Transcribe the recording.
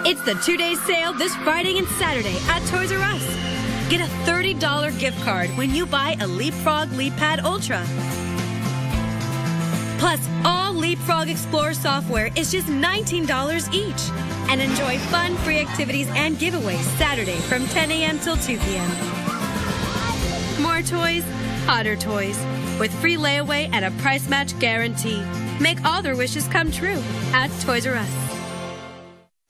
It's the 2-day sale this Friday and Saturday at Toys R Us. Get a $30 gift card when you buy a Leapfrog LeapPad Ultra. Plus, all Leapfrog Explorer software is just $19 each. And enjoy fun, free activities and giveaways Saturday from 10 a.m. till 2 p.m. More toys, hotter toys, with free layaway and a price match guarantee. Make all their wishes come true at Toys R Us.